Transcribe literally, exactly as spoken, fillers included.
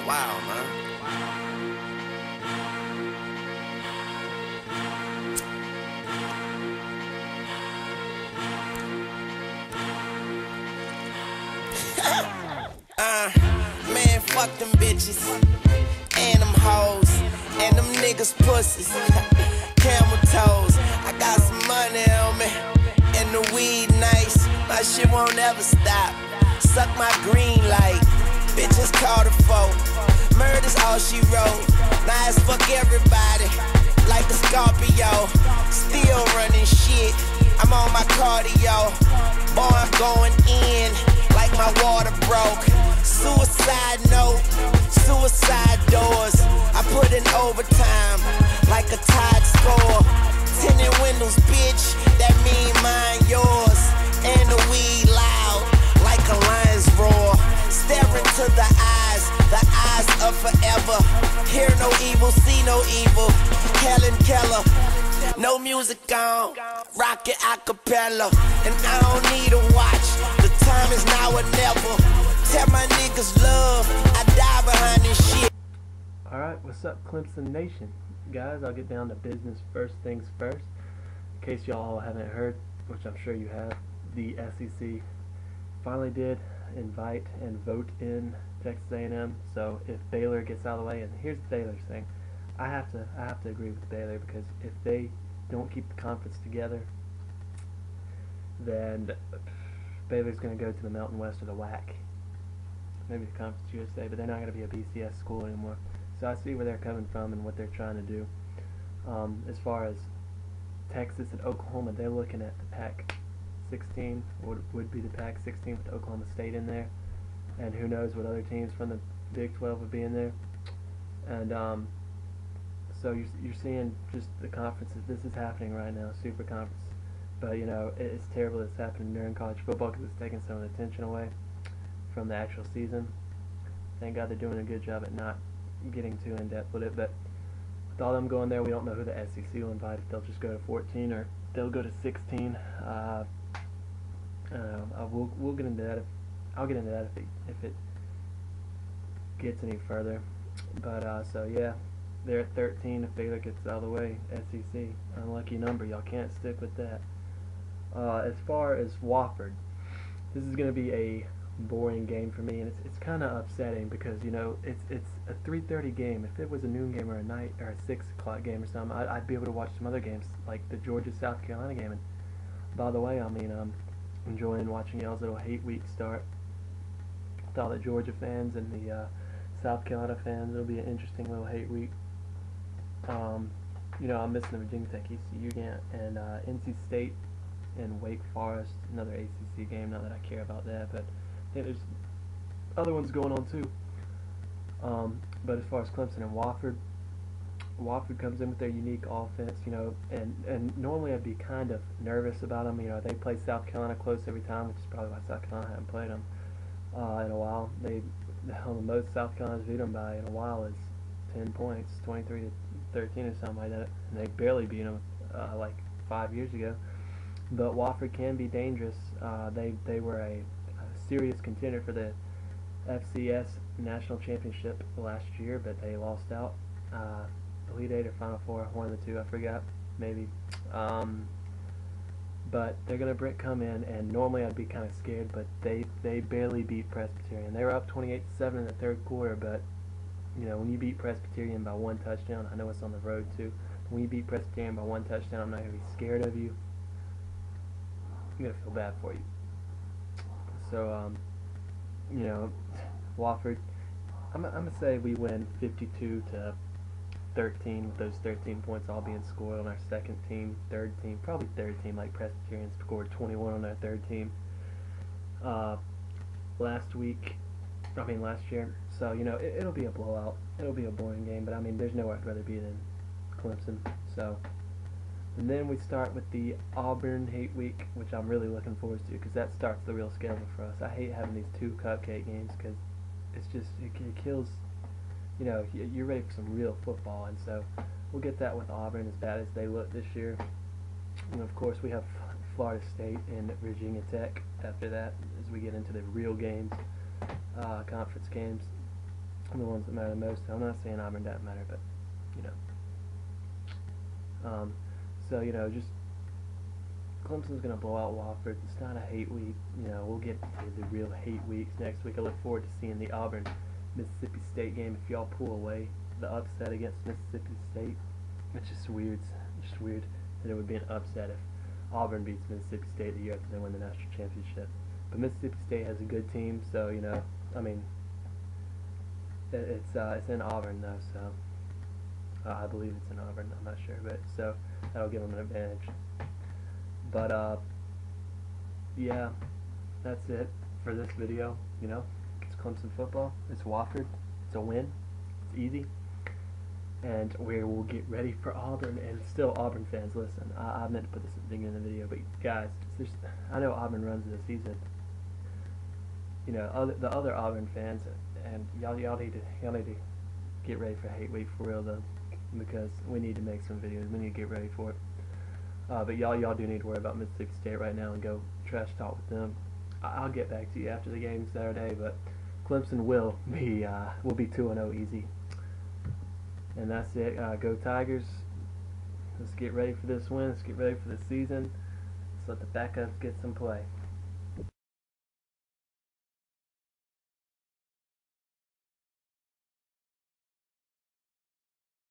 Wow, man. uh, man, fuck them bitches and them hoes and them niggas pussies. Camel toes. I got some money on me and the weed nice. My shit won't ever stop. Suck my green light. Bitches call the foe. Murder's all she wrote. Now it's fuck everybody like a Scorpio. Still running shit. I'm on my cardio. Boy, I'm going in like my water broke. Suicide note, suicide doors. I put in overtime like a tied score. Tinted windows, bitch, that mean mine yours. And the weed loud like a lion's roar. Staring to the eyes, the eyes of forever. Hear no evil, see no evil. Helen Keller, no music on, rock it a cappella. And I don't need a watch, the time is now or never. Tell my niggas love, I die behind this shit. Alright, what's up, Clemson Nation? Guys, I'll get down to business first things first. In case y'all haven't heard, which I'm sure you have, the S E C finally did invite and vote in Texas A and M. So if Baylor gets out of the way, and here's Baylor's thing, I have to I have to agree with Baylor, because if they don't keep the conference together, then Baylor's going to go to the Mountain West or the W A C, maybe the Conference U S A, but they're not going to be a B C S school anymore. So I see where they're coming from and what they're trying to do. Um, as far as Texas and Oklahoma, they're looking at the Pac sixteen, would, would be the Pac sixteen with Oklahoma State in there, and who knows what other teams from the Big twelve would be in there. And um, so you're, you're seeing just the conferences. This is happening right now, super conference. But you know, it, it's terrible that it's happening during college football, because it's taking some of the attention away from the actual season. Thank God they're doing a good job at not getting too in depth with it. But with all them going there, we don't know who the S E C will invite. If they'll just go to fourteen or they'll go to sixteen. Uh, uh, we'll we'll get into that. If, I'll get into that if it if it gets any further. But uh, so yeah, they're at thirteen. If Baylor gets out of the way, S E C, unlucky number. Y'all can't stick with that. Uh, as far as Wofford, this is going to be a boring game for me, and it's it's kind of upsetting, because you know it's it's a three thirty game. If it was a noon game or a night or a six o'clock game or something, I'd, I'd be able to watch some other games like the Georgia South Carolina game. And by the way, I mean I'm enjoying watching y'all's little hate week start with all the Georgia fans and the uh, South Carolina fans. It'll be an interesting little hate week. Um, you know, I'm missing the Virginia Tech E C U game and uh, N C State and Wake Forest, another A C C game. Not that I care about that, but I think there's other ones going on too. Um, but as far as Clemson and Wofford, Wofford comes in with their unique offense, you know, and, and normally I'd be kind of nervous about them. You know, they play South Carolina close every time, which is probably why South Carolina hasn't played them uh, in a while. They, the most South Carolina's beat them by in a while is ten points, twenty-three to thirteen or something like that, and they barely beat them uh, like five years ago. But Wofford can be dangerous. Uh, they they were a, a serious contender for the F C S National Championship last year, but they lost out. Uh, Elite Eight or Final Four, one of the two, I forgot, maybe. Um, but they're gonna Brick come in, and normally I'd be kind of scared, but they they barely beat Presbyterian. They were up twenty-eight to seven in the third quarter, but you know, when you beat Presbyterian by one touchdown, I know it's on the road too. When you beat Presbyterian by one touchdown, I'm not gonna be scared of you. I'm gonna feel bad for you. So, um, you know, Wofford, I'm, I'm gonna say we win fifty-two to thirteen, with those thirteen points all being scored on our second team, third team, probably third team, like Presbyterian scored twenty-one on their third team uh, last week. I mean last year. So you know, it, it'll be a blowout. It'll be a boring game, but I mean, there's nowhere I'd rather be than Clemson. So. And then we start with the Auburn Hate Week, which I'm really looking forward to, because that starts the real schedule for us. I hate having these two cupcake games, because it's just, it, it kills, you know, you're ready for some real football. And so we'll get that with Auburn, as bad as they look this year. And of course we have Florida State and Virginia Tech after that, as we get into the real games, uh, conference games. the ones that matter the most. I'm not saying Auburn doesn't matter, but you know. Um, so you know, just Clemson's gonna blow out Wofford. It's not a hate week. You know, we'll get to the real hate weeks next week. I look forward to seeing the Auburn Mississippi State game. If y'all pull away the upset against Mississippi State, it's just weird. It's just weird that it would be an upset if Auburn beats Mississippi State the year after they win the national championship. But Mississippi State has a good team, so you know, I mean, it, it's uh, it's in Auburn though, so uh, I believe it's in Auburn. I'm not sure, but so that'll give them an advantage. But uh, yeah, that's it for this video. You know, it's Clemson football. It's Wofford. It's a win. It's easy. And we will get ready for Auburn. And still, Auburn fans, listen. I, I meant to put this at the beginning of the video, but guys, there's, I know Auburn runs this season. You know, other, the other Auburn fans, and y'all, y'all need to, y'all need to get ready for Hate Week for real though, because we need to make some videos. We need to get ready for it. Uh, but y'all, y'all do need to worry about Mississippi State right now and go trash talk with them. I, I'll get back to you after the game Saturday, but Clemson will be, uh, will be two and oh easy. And that's it. Uh, go Tigers. Let's get ready for this win. Let's get ready for the season. Let's let the backups get some play.